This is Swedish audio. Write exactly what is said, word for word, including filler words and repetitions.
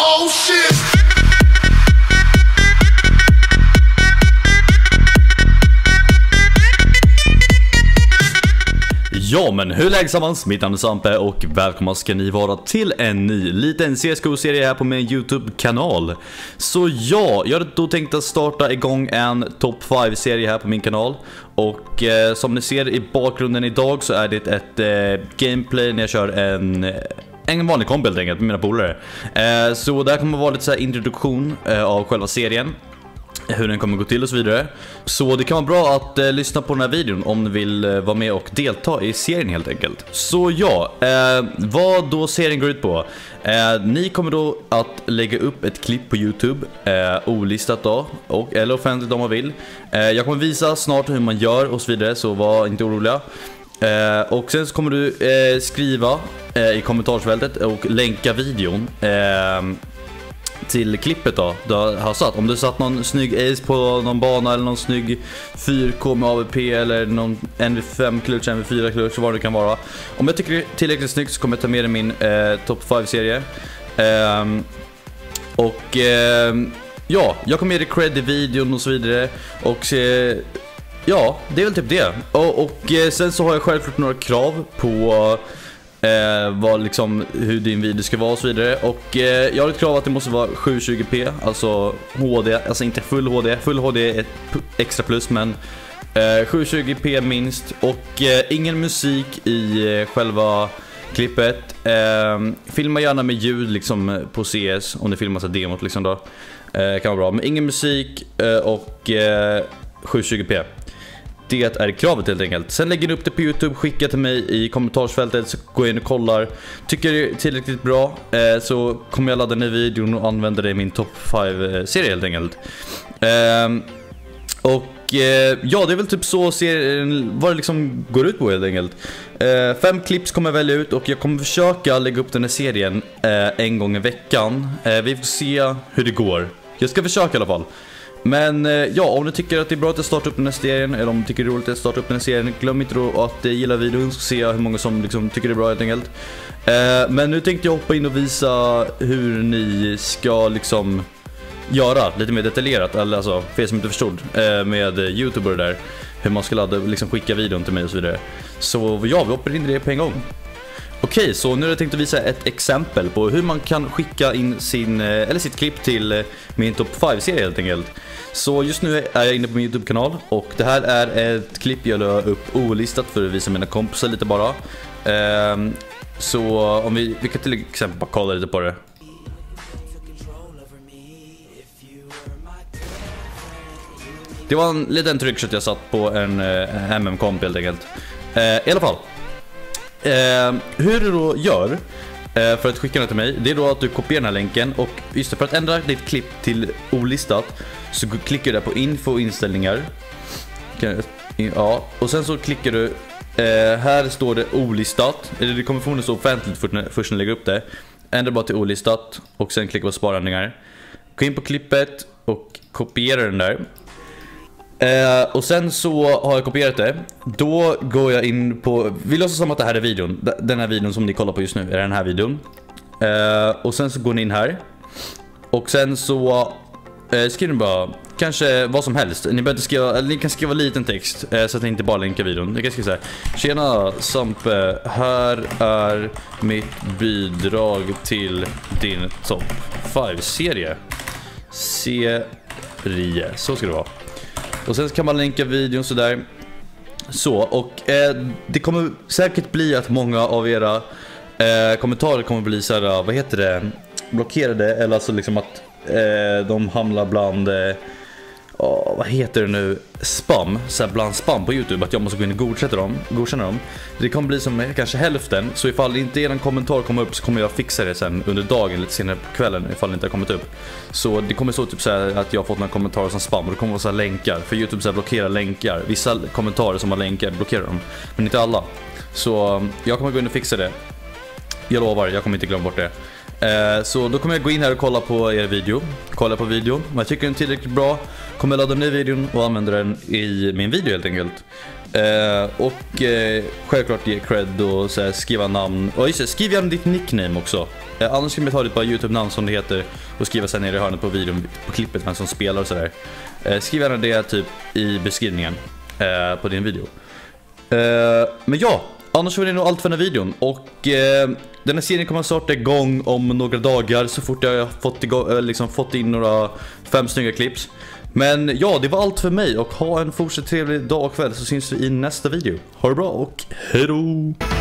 Oh shit. Ja, men hur lägsammans? Mitt namn är Sampe och välkomna ska ni vara till en ny liten C S G O-serie här på min YouTube-kanal. Så ja, jag hade då tänkt att starta igång en Top fem-serie här på min kanal. Och eh, som ni ser i bakgrunden idag så är det ett eh, gameplay när jag kör en... En vanlig komp helt enkelt med mina polare. eh, Så där kommer vara lite så här introduktion eh, av själva serien, hur den kommer gå till och så vidare. Så det kan vara bra att eh, lyssna på den här videon om ni vill eh, vara med och delta i serien helt enkelt. Så ja, eh, vad då serien går ut på. eh, Ni kommer då att lägga upp ett klipp på YouTube, eh, olistat då, och, eller offentligt om man vill. eh, Jag kommer visa snart hur man gör och så vidare, så var inte oroliga. Eh, och sen så kommer du eh, skriva eh, i kommentarsfältet och länka videon eh, till klippet då. Du har satt, om du satt någon snygg ace på någon bana eller någon snygg fyra K med A V P eller någon N V fem klutch, N V fyra klutch, vad det kan vara. Om jag tycker det är tillräckligt snyggt så kommer jag ta med det i min eh, Top fem-serie. eh, Och eh, ja, jag kommer ge dig cred i videon och så vidare. Och eh, ja, det är väl typ det. Och, och eh, sen så har jag självklart några krav på Eh, vad liksom, hur din video ska vara och så vidare. Och eh, jag har ett krav att det måste vara sjuhundratjugo p, alltså H D, alltså inte full H D. Full H D är ett extra plus, men eh, sjuhundratjugo p minst. Och eh, ingen musik i eh, själva klippet. eh, Filma gärna med ljud liksom på C S, om det filmas ett demot liksom då, eh, kan vara bra. Men ingen musik eh, och eh, sjuhundratjugo p. Det är kravet helt enkelt. Sen lägger ni upp det på YouTube, skicka till mig i kommentarsfältet, så går jag in och kollar. Tycker det är tillräckligt bra eh, så kommer jag ladda ner videon och använda det i min Top fem-serie helt enkelt. eh, Och eh, ja, det är väl typ så serien, vad det liksom går ut på helt enkelt. eh, Fem clips kommer jag välja ut och jag kommer försöka lägga upp den här serien eh, en gång i veckan. eh, Vi får se hur det går. Jag ska försöka i alla fall. Men ja, om ni tycker att det är bra att jag startar upp den här serien, eller om ni tycker det är roligt att starta upp den här serien, glöm inte då att gilla videon, så ser jag hur många som liksom tycker det är bra helt enkelt. eh, Men nu tänkte jag hoppa in och visa hur ni ska liksom göra lite mer detaljerat, eller alltså för er som inte förstod eh, med YouTube och det där, hur man ska ladda, liksom skicka videon till mig och så vidare. Så ja, vi hoppar in i det på en gång. Okej, så nu har jag tänkt att visa ett exempel på hur man kan skicka in sin, eller sitt klipp till min Top fem-serie helt enkelt. Så just nu är jag inne på min YouTube-kanal och det här är ett klipp jag la upp olistat för att visa mina kompisar lite bara. ehm, Så om vi, vi kan till exempel bara kolla lite på det. Det var en liten trickshot jag satt på en eh, M M-komp helt enkelt. eh, I alla fall. Eh, hur du då gör eh, för att skicka den till mig, det är då att du kopierar den här länken. Och just det, för att ändra ditt klipp till olistat så klickar du där på info och inställningar. Ja, och sen så klickar du eh, här står det olistat, eller det kommer förmodligen stå offentligt först när, först när du lägger upp det. Ändra bara till olistat och sen klicka på sparändringar. Gå in på klippet och kopiera den där. Uh, och sen så har jag kopierat det. Då går jag in på, vi låtsas som att det här är videon. Den här videon som ni kollar på just nu är den här videon. uh, Och sen så går ni in här. Och sen så uh, skriver ni bara kanske vad som helst. Ni behöver inte skriva, eller ni kan skriva liten text uh, så att ni inte bara länkar videon. Ni kan skriva så här: tjena Sampe, här är mitt bidrag till din Top fem-serie. Serie, så ska det vara. Och sen kan man länka videon sådär. Så, och eh, det kommer säkert bli att många av era eh, kommentarer kommer bli så här, vad heter det, blockerade, eller alltså liksom att eh, de hamnar bland eh, oh, vad heter det nu, spam, så här bland spam på YouTube, att jag måste gå in och godkänna dem, godkänna dem. Det kommer bli som kanske hälften, så ifall inte er kommentar kommer upp så kommer jag fixa det sen under dagen, lite senare på kvällen, ifall det inte har kommit upp. Så det kommer stå typ så här att jag har fått några kommentarer som spam, och det kommer vara så här länkar, för YouTube så här blockerar länkar. Vissa kommentarer som har länkar blockerar dem, men inte alla. Så jag kommer gå in och fixa det. Jag lovar, jag kommer inte glömma bort det. Eh, så då kommer jag gå in här och kolla på er video. Kolla på videon. Om jag tycker den är tillräckligt bra kommer jag ladda ner videon och använda den i min video helt enkelt. Eh, och eh, självklart ge cred och så här, skriva namn. Och just det, skriv gärna ditt nickname också. eh, Annars kan vi ta ditt bara YouTube-namn som det heter och skriva sen nere i hörnet på videon, på klippet vem som spelar och sådär. eh, Skriv gärna det typ i beskrivningen eh, på din video. eh, Men ja, annars var det nog allt för den här videon. Och eh, den här serien kommer att starta igång om några dagar. Så fort jag har fått, igång, liksom, fått in några fem snygga clips. Men ja, det var allt för mig. Och ha en fortsatt trevlig dag och kväll, så syns vi i nästa video. Ha det bra och hejdå!